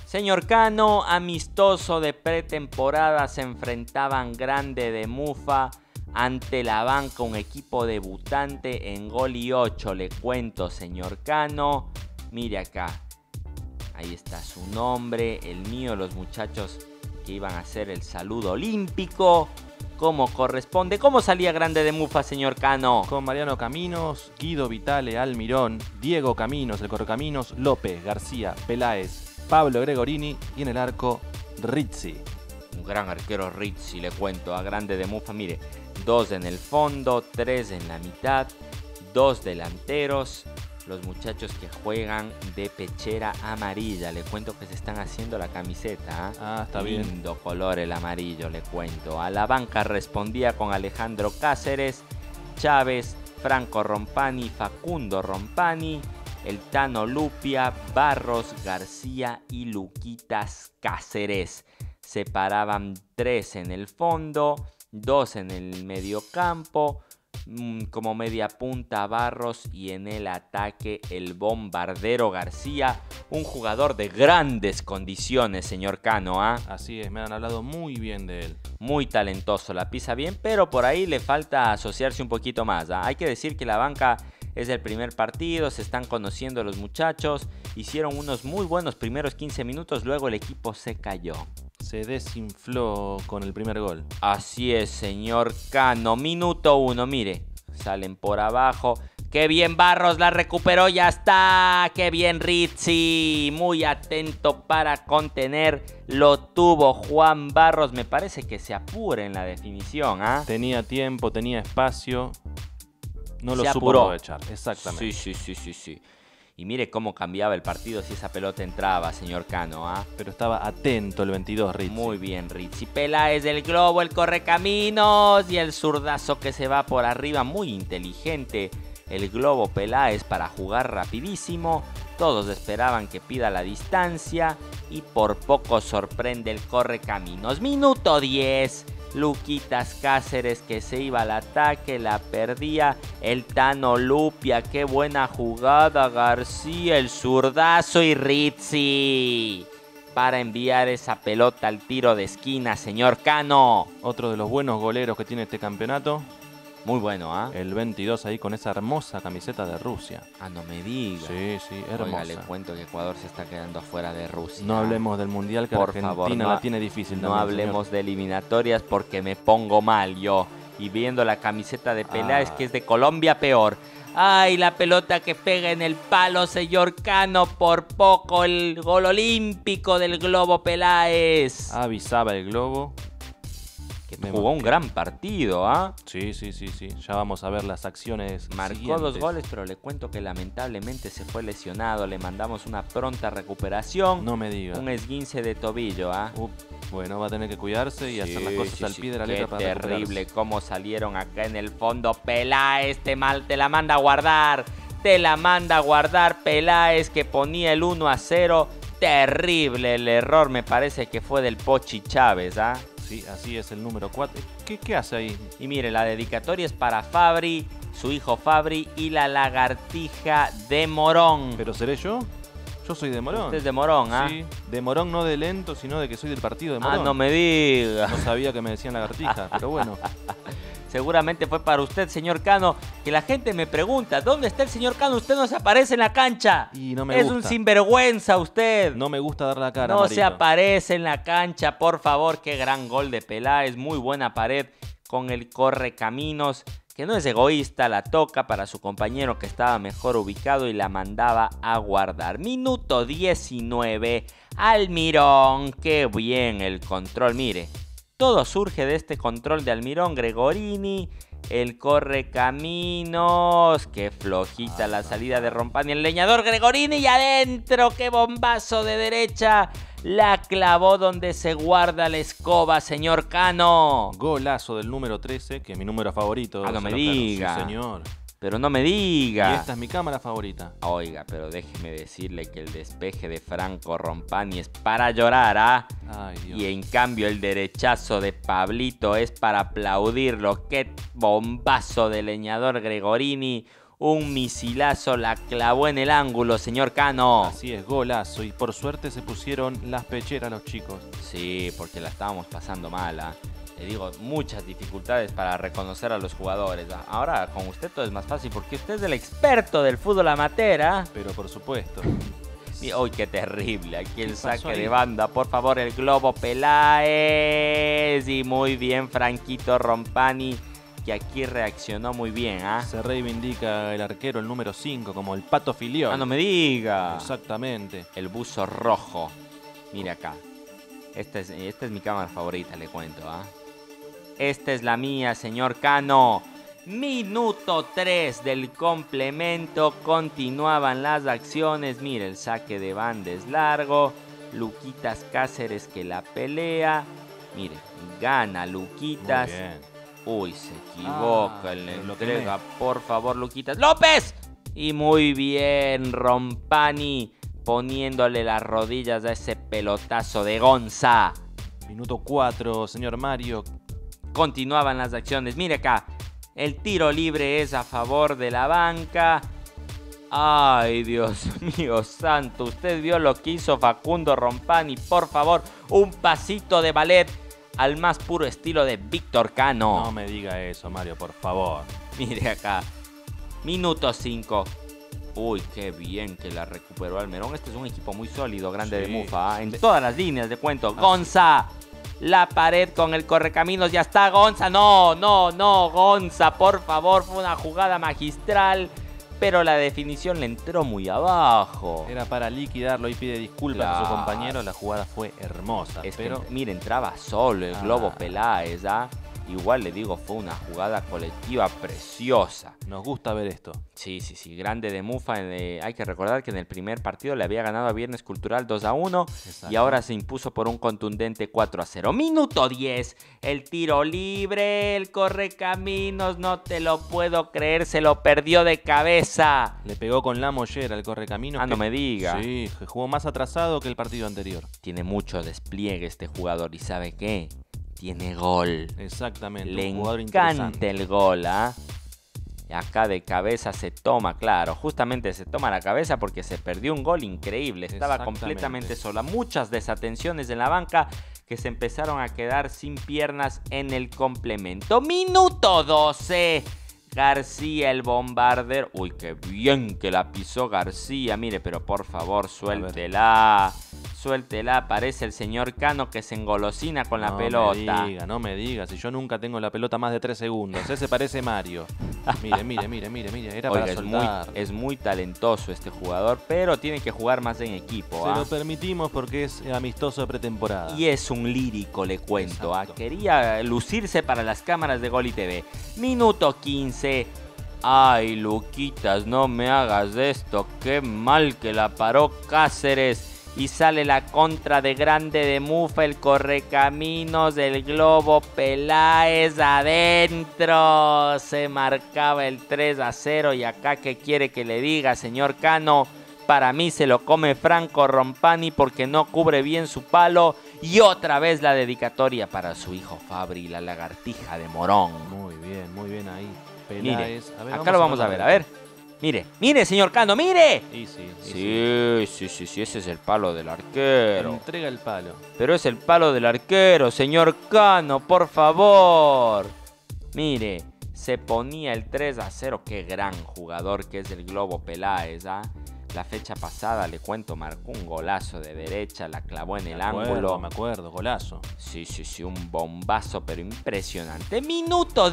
Señor Cano, amistoso de pretemporada, se enfrentaban Grande de Mufa ante la banca, un equipo debutante en gol y 8. Le cuento, señor Cano. Mire acá. Ahí está su nombre, el mío, los muchachos que iban a hacer el saludo olímpico. Como corresponde. ¿Cómo salía Grande de Mufa, señor Cano? Con Mariano Caminos, Guido Vitale, Almirón, Diego Caminos, el Correcaminos, López, García, Peláez, Pablo Gregorini y en el arco, Rizzi. Un gran arquero Rizzi, le cuento, a Grande de Mufa. Mire, 2 en el fondo, 3 en la mitad, 2 delanteros. Los muchachos que juegan de pechera amarilla. Le cuento que se están haciendo la camiseta. Está bien. Lindo color el amarillo, le cuento. A la banca respondía con Alejandro Cáceres, Chávez, Franco Rompani, Facundo Rompani, el Tano Lupia, Barros, García y Luquitas Cáceres. Se paraban 3 en el fondo, 2 en el mediocampo, como media punta Barros y en el ataque el bombardero García, un jugador de grandes condiciones, señor Cano. Así es, me han hablado muy bien de él. Muy talentoso, la pisa bien, pero por ahí le falta asociarse un poquito más. Hay que decir que la banca es el primer partido, se están conociendo los muchachos, hicieron unos muy buenos primeros 15 minutos, luego el equipo se cayó. Se desinfló con el primer gol. Así es, señor Cano. Minuto 1, mire. Salen por abajo. ¡Qué bien Barros! La recuperó, ya está. ¡Qué bien Rizzi! Muy atento para contener. Lo tuvo Juan Barros. Me parece que se apura en la definición. Tenía tiempo, tenía espacio. No lo supo apuró. aprovechar. Exactamente. Sí. Y mire cómo cambiaba el partido si esa pelota entraba, señor Cano. Pero estaba atento el 22, Rizzi. Muy bien, Rizzi. Peláez del globo, el correcaminos y el zurdazo que se va por arriba. Muy inteligente el globo Peláez para jugar rapidísimo. Todos esperaban que pida la distancia y por poco sorprende el correcaminos. Minuto 10. Luquitas Cáceres que se iba al ataque, la perdía. El Tano Lupia, qué buena jugada. García, el zurdazo y Rizzi para enviar esa pelota al tiro de esquina, señor Cano. Otro de los buenos goleros que tiene este campeonato. Muy bueno, El 22 ahí con esa hermosa camiseta de Rusia. No me diga. Sí, hermosa. Oiga, le cuento que Ecuador se está quedando afuera de Rusia. No hablemos del Mundial, que por Argentina favor, la tiene difícil. No también, hablemos señor. de eliminatorias porque me pongo mal yo. Y viendo la camiseta de Peláez, que es de Colombia, peor. ¡Ay, la pelota que pega en el palo, señor Cano! Por poco el gol olímpico del globo Peláez. Avisaba el globo. Que jugó un gran partido, Sí. Ya vamos a ver las acciones Marcó siguientes. 2 goles, pero le cuento que lamentablemente se fue lesionado. Le mandamos una pronta recuperación. No me diga. Un esguince de tobillo, Bueno, va a tener que cuidarse y hacer las cosas al pie de la letra para terrible recuperarse. cómo salieron acá en el fondo. Peláez, te la manda a guardar. Te la manda a guardar Peláez, que ponía el 1-0. Terrible el error, me parece que fue del Pochi Chávez, Sí, así es, el número 4. ¿Qué hace ahí? Y mire, la dedicatoria es para Fabri, su hijo Fabri y la lagartija de Morón. ¿Pero seré yo? Yo soy de Morón. Usted es de Morón, Sí, de Morón, no de lento, sino de que soy del partido de Morón. No me diga. No sabía que me decían lagartija, pero bueno. Seguramente fue para usted, señor Cano, que la gente me pregunta, ¿dónde está el señor Cano? Usted no se aparece en la cancha. Y no me gusta. Es un sinvergüenza usted. No me gusta dar la cara, No Marito. se aparece en la cancha, por favor. Qué gran gol de Peláez, muy buena pared con el correcaminos, que no es egoísta, la toca para su compañero que estaba mejor ubicado y la mandaba a guardar. Minuto 19, Almirón, qué bien el control, mire. Todo surge de este control de Almirón. Gregorini, el correcaminos, qué flojita la salida de Rompani, el leñador Gregorini y adentro, qué bombazo de derecha, la clavó donde se guarda la escoba, señor Cano. Golazo del número 13, que es mi número favorito. No me señor Cano. diga. Sí, señor. Pero no me diga. Y esta es mi cámara favorita. Oiga, pero déjeme decirle que el despeje de Franco Rompani es para llorar, Ay, Dios. Y en cambio el derechazo de Pablito es para aplaudirlo. Qué bombazo de leñador Gregorini. Un misilazo la clavó en el ángulo, señor Cano. Así es, golazo. Y por suerte se pusieron las pecheras los chicos. Sí, porque la estábamos pasando mala. Le digo, muchas dificultades para reconocer a los jugadores. Ahora con usted todo es más fácil porque usted es el experto del fútbol amateur, ¿ah? Pero por supuesto. ¡Uy, qué terrible! Aquí el saque ahí? de banda. Por favor, el globo Peláez. Y muy bien, Franquito Rompani, que aquí reaccionó muy bien, ¿ah? Se reivindica el arquero, el número 5, como el Pato Filión. ¡Ah, no me diga! Exactamente. El buzo rojo. Mire acá. Esta es mi cámara favorita, le cuento, ¿ah? Esta es la mía, señor Cano. Minuto 3 del complemento. Continuaban las acciones. Mire, el saque de banda es largo. Luquitas Cáceres que la pelea. Mire, gana Luquitas. Muy bien. Uy, se equivoca en la pero lo entrega. Por favor, Luquitas. ¡López! Y muy bien, Rompani, poniéndole las rodillas a ese pelotazo de Gonza. Minuto 4, señor Mario. Continuaban las acciones. Mire acá. El tiro libre es a favor de la banca. Ay, Dios mío santo. Usted vio lo que hizo Facundo Rompani. Por favor, un pasito de ballet al más puro estilo de Víctor Cano. No me diga eso, Mario, por favor. Mire acá. Minuto 5. Uy, qué bien que la recuperó Almerón. Este es un equipo muy sólido, grande Sí. de Mufa, ¿eh? En todas las líneas de cuento. Gonza. La pared con el correcaminos. Ya está, Gonza. No, Gonza, por favor. Fue una jugada magistral, pero la definición le entró muy abajo. Era para liquidarlo y pide disculpas a su Claro. compañero. La jugada fue hermosa. Es pero que, mire, entraba solo el Globo Peláez, ¿ah? Igual le digo, fue una jugada colectiva preciosa. nos gusta ver esto. Sí, grande de Mufa. Hay que recordar que en el primer partido le había ganado a Viernes Cultural 2-1 Exacto. y ahora se impuso por un contundente 4-0. Minuto 10, el tiro libre, el correcaminos, no te lo puedo creer, se lo perdió de cabeza. Le pegó con la mollera al correcaminos. No me diga. Sí, jugó más atrasado que el partido anterior. Tiene mucho despliegue este jugador y ¿sabe qué? Tiene gol. Exactamente. Le un jugador encanta interesante. el gol, ¿ah? Acá de cabeza se toma, claro, justamente se toma la cabeza porque se perdió un gol increíble. Estaba Exactamente. completamente sola. Muchas desatenciones en la banca que se empezaron a quedar sin piernas en el complemento. Minuto 12. García el bombarder. Uy, qué bien que la pisó García. Mire, pero por favor, suéltela. Suéltela, parece el señor Cano que se engolosina con la pelota. No me diga, si yo nunca tengo la pelota más de 3 segundos. Ese parece Mario. Mire, era Oiga, para soltar. es muy talentoso este jugador, pero tiene que jugar más en equipo. Se ¿ah? lo permitimos porque es amistoso de pretemporada. Y es un lírico, le cuento. ¿ah? Exacto. Quería lucirse para las cámaras de Goli TV. Minuto 15. Ay, Luquitas, no me hagas esto. Qué mal que la paró Cáceres. Y sale la contra de grande de Mufa, el correcaminos del Globo Peláez adentro. Se marcaba el 3-0 y acá ¿qué quiere que le diga, señor Cano? Para mí se lo come Franco Rompani porque no cubre bien su palo. Y otra vez la dedicatoria para su hijo Fabri, la lagartija de Morón. Muy bien ahí. Mire, Peláez. A ver, acá lo vamos a ver, a ver. Mire, señor Cano, mire. Sí, ese es el palo del arquero. Entrega el palo. Pero es el palo del arquero, señor Cano, por favor. Mire, se ponía el 3-0. Qué gran jugador que es el Globo Peláez, ¿ah? La fecha pasada, le cuento, marcó un golazo de derecha, la clavó en el ángulo. Me acuerdo, golazo. Sí, un bombazo, pero impresionante. Minuto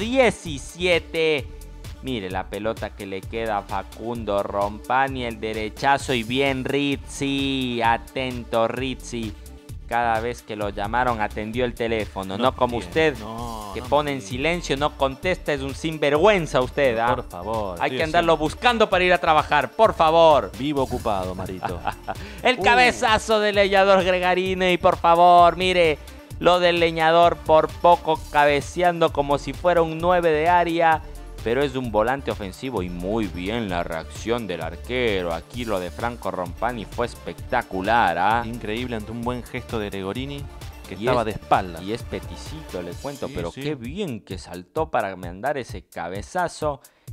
17. Mire la pelota que le queda a Facundo Rompani, el derechazo y bien Rizzi. Atento Rizzi. Cada vez que lo llamaron atendió el teléfono. No como usted, que pone en silencio, no contesta. Es un sinvergüenza usted, ¿ah? Por favor. Hay que andarlo buscando para ir a trabajar, por favor. Vivo ocupado, Marito. El cabezazo del leñador Gregarini, por favor, mire. Lo del leñador por poco cabeceando como si fuera un 9 de área. Pero es un volante ofensivo y muy bien la reacción del arquero. Aquí lo de Franco Rompani fue espectacular, ¿ah? Increíble ante un buen gesto de Gregorini que estaba de espalda. Y es peticito, le cuento, Sí, pero sí. qué bien que saltó para mandar ese cabezazo.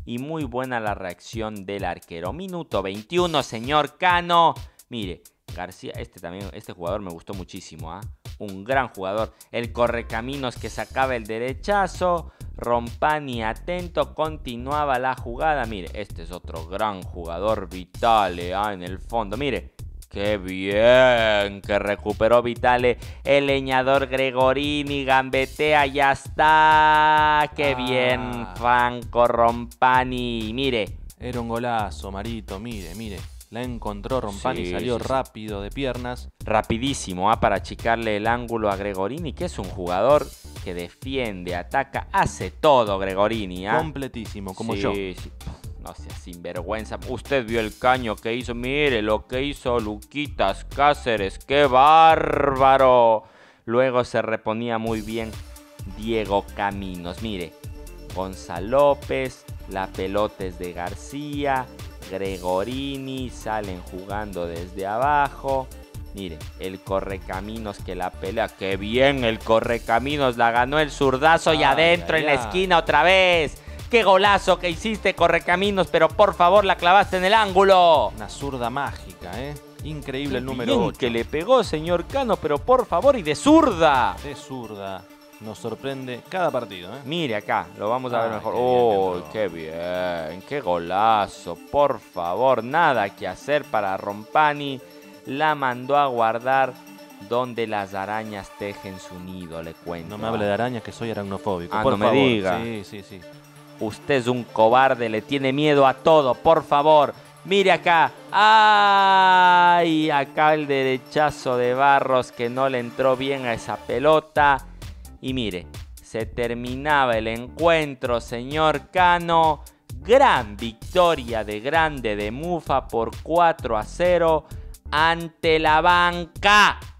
y muy buena la reacción del arquero. Minuto 21, señor Cano. Mire, García, este jugador me gustó muchísimo, un gran jugador. El correcaminos que sacaba el derechazo. Rompani atento, continuaba la jugada. Mire, este es otro gran jugador, Vitale, en el fondo. Mire, qué bien que recuperó Vitale. El leñador Gregorini gambetea, ya está. Qué bien, Franco Rompani. Mire. Era un golazo, Marito, mire. La encontró Rompani, salió rápido de piernas. Rapidísimo, para achicarle el ángulo a Gregorini, que es un jugador que defiende, ataca, hace todo Gregorini. Completísimo, como yo. Sí. No sea sinvergüenza. Usted vio el caño que hizo. Mire lo que hizo Luquitas Cáceres. ¡Qué bárbaro! Luego se reponía muy bien Diego Caminos. Mire, Gonzalo López, la pelota es de García. Gregorini salen jugando desde abajo. Mire, el correcaminos que la pelea. ¡Qué bien el correcaminos! La ganó el zurdazo y adentro en la esquina otra vez. ¡Qué golazo que hiciste, correcaminos! Pero por favor la clavaste en el ángulo. Una zurda mágica, Increíble el número 8. Que le pegó, señor Cano, pero por favor, y de zurda. De zurda. Nos sorprende cada partido, Mire acá, lo vamos a ver mejor. ¡Oh, qué bien! ¡Qué golazo! Por favor, nada que hacer para Rompani. La mandó a guardar donde las arañas tejen su nido, le cuento. No me hable de arañas, que soy aracnofóbico. Por favor. Me diga. Sí. Usted es un cobarde, le tiene miedo a todo, por favor. Mire acá. ¡Ay! Acá el derechazo de Barros que no le entró bien a esa pelota. Y mire, se terminaba el encuentro, señor Cano. Gran victoria de Grande de Mufa por 4-0 ante la banca.